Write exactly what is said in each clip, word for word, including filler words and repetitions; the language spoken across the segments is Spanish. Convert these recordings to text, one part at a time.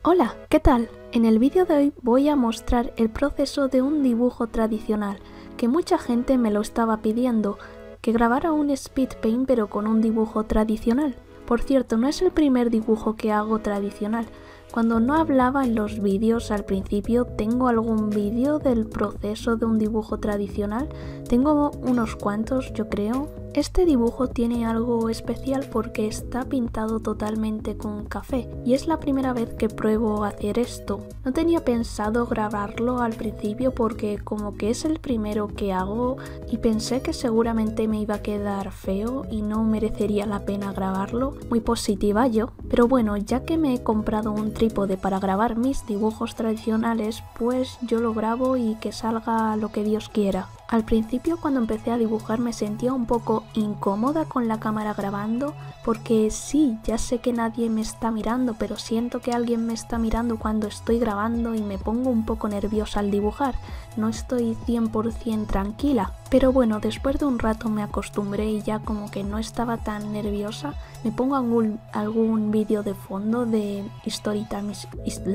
Hola, ¿qué tal? En el vídeo de hoy voy a mostrar el proceso de un dibujo tradicional, que mucha gente me lo estaba pidiendo, que grabara un speed paint pero con un dibujo tradicional. Por cierto, no es el primer dibujo que hago tradicional. Cuando no hablaba en los vídeos al principio, tengo algún vídeo del proceso de un dibujo tradicional. Tengo unos cuantos, yo creo. Este dibujo tiene algo especial porque está pintado totalmente con café y es la primera vez que pruebo hacer esto. No tenía pensado grabarlo al principio porque como que es el primero que hago y pensé que seguramente me iba a quedar feo y no merecería la pena grabarlo. Muy positiva yo. Pero bueno, ya que me he comprado un trípode para grabar mis dibujos tradicionales, pues yo lo grabo y que salga lo que Dios quiera. Al principio, cuando empecé a dibujar, me sentía un poco incómoda con la cámara grabando porque sí, ya sé que nadie me está mirando, pero siento que alguien me está mirando cuando estoy grabando y me pongo un poco nerviosa al dibujar. No estoy cien por cien tranquila. Pero bueno, después de un rato me acostumbré y ya como que no estaba tan nerviosa. Me pongo algún, algún vídeo de fondo de story times,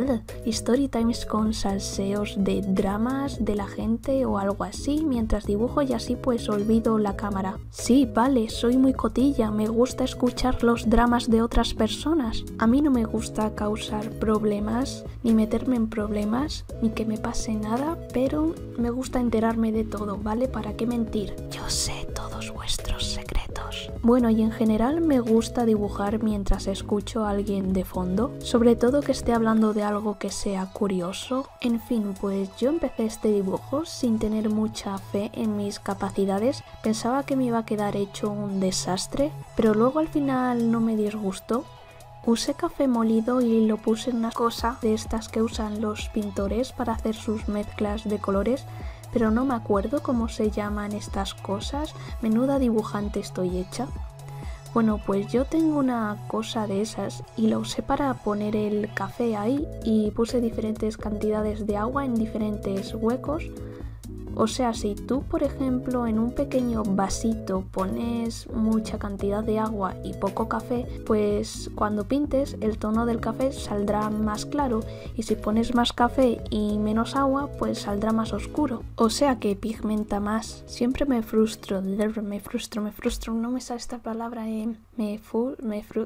story times con salseos de dramas de la gente o algo así mientras dibujo y así pues olvido la cámara. Sí, vale, soy muy cotilla, me gusta escuchar los dramas de otras personas. A mí no me gusta causar problemas, ni meterme en problemas, ni que me pase nada, pero me gusta enterarme de todo, ¿vale? ¿Para qué mentir? Yo sé todos vuestros secretos. Bueno, y en general me gusta dibujar mientras escucho a alguien de fondo, sobre todo que esté hablando de algo que sea curioso. En fin, pues yo empecé este dibujo sin tener mucha fe en mis capacidades, pensaba que me iba a quedar hecho un desastre, pero luego al final no me disgustó. Usé café molido y lo puse en una cosa de estas que usan los pintores para hacer sus mezclas de colores, pero no me acuerdo cómo se llaman estas cosas. Menuda dibujante estoy hecha. Bueno, pues yo tengo una cosa de esas y la usé para poner el café ahí y puse diferentes cantidades de agua en diferentes huecos. O sea, si tú, por ejemplo, en un pequeño vasito pones mucha cantidad de agua y poco café, pues cuando pintes el tono del café saldrá más claro y si pones más café y menos agua, pues saldrá más oscuro. O sea que pigmenta más. Siempre me frustro, me frustro, me frustro, no me sale esta palabra, eh. me, fu me, fru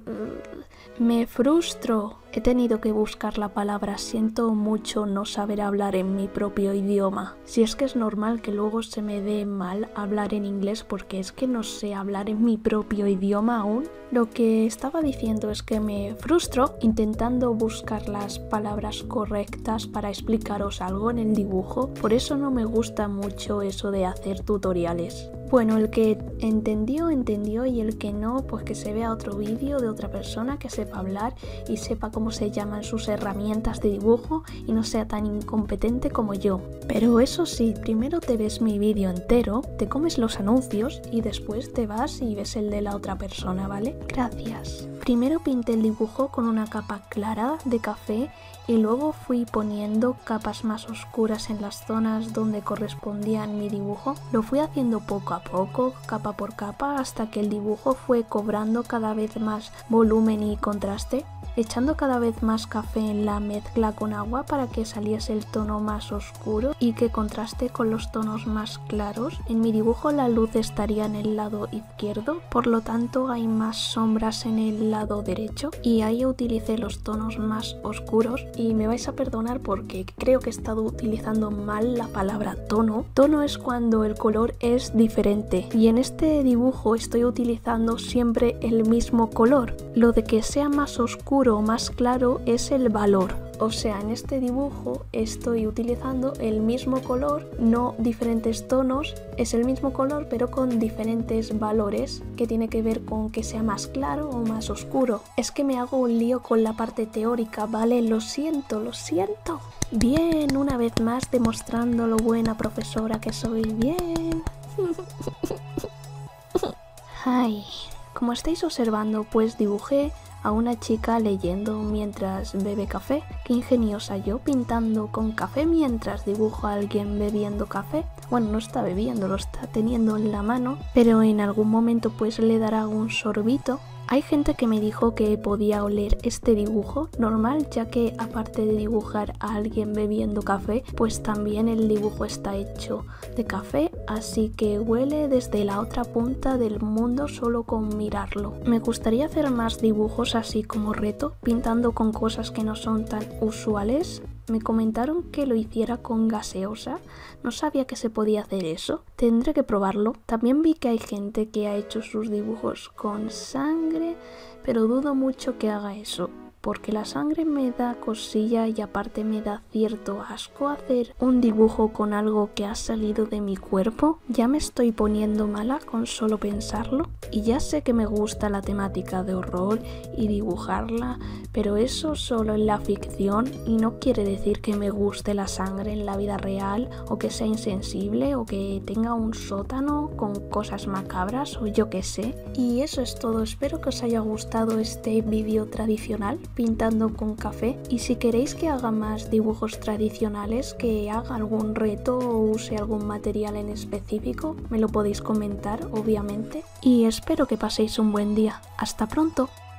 me frustro. He tenido que buscar la palabra, siento mucho no saber hablar en mi propio idioma. Si es que es normal que luego se me dé mal hablar en inglés porque es que no sé hablar en mi propio idioma aún. Lo que estaba diciendo es que me frustro intentando buscar las palabras correctas para explicaros algo en el dibujo. Por eso no me gusta mucho eso de hacer tutoriales. Bueno, el que entendió, entendió y el que no, pues que se vea otro vídeo de otra persona que sepa hablar y sepa cómo se llaman sus herramientas de dibujo y no sea tan incompetente como yo. Pero eso sí, primero te ves mi vídeo entero, te comes los anuncios y después te vas y ves el de la otra persona, ¿vale? Gracias. Primero pinté el dibujo con una capa clara de café y luego fui poniendo capas más oscuras en las zonas donde correspondían mi dibujo. Lo fui haciendo poco a poco, capa por capa, hasta que el dibujo fue cobrando cada vez más volumen y contraste, echando cada vez más café en la mezcla con agua para que saliese el tono más oscuro y que contraste con los tonos más claros. En mi dibujo la luz estaría en el lado izquierdo, por lo tanto hay más sombras en el lado derecho y ahí utilicé los tonos más oscuros y me vais a perdonar porque creo que he estado utilizando mal la palabra tono. Tono es cuando el color es diferente y en este dibujo estoy utilizando siempre el mismo color. Lo de que sea más oscuro o más claro es el valor. O sea, en este dibujo estoy utilizando el mismo color, no diferentes tonos, es el mismo color pero con diferentes valores que tiene que ver con que sea más claro o más oscuro. Es que me hago un lío con la parte teórica, ¿vale? Lo siento, lo siento. Bien, una vez más demostrando lo buena profesora que soy. Bien. Ay, como estáis observando, pues dibujé a una chica leyendo mientras bebe café. Qué ingeniosa yo, pintando con café mientras dibujo a alguien bebiendo café. Bueno, no está bebiendo, lo está teniendo en la mano, pero en algún momento pues le dará un sorbito Hay gente que me dijo que podía oler este dibujo normal, ya que aparte de dibujar a alguien bebiendo café, pues también el dibujo está hecho de café, así que huele desde la otra punta del mundo solo con mirarlo. Me gustaría hacer más dibujos así como reto, pintando con cosas que no son tan usuales. Me comentaron que lo hiciera con gaseosa, no sabía que se podía hacer eso, tendré que probarlo. También vi que hay gente que ha hecho sus dibujos con sangre, pero dudo mucho que haga eso, porque la sangre me da cosilla y aparte me da cierto asco hacer un dibujo con algo que ha salido de mi cuerpo. Ya me estoy poniendo mala con solo pensarlo, y ya sé que me gusta la temática de horror y dibujarla, pero eso solo en la ficción, y no quiere decir que me guste la sangre en la vida real, o que sea insensible, o que tenga un sótano con cosas macabras, o yo qué sé. Y eso es todo, espero que os haya gustado este vídeo tradicional pintando con café, y si queréis que haga más dibujos tradicionales, que haga algún reto o use algún material en específico, me lo podéis comentar obviamente, y espero que paséis un buen día. Hasta pronto.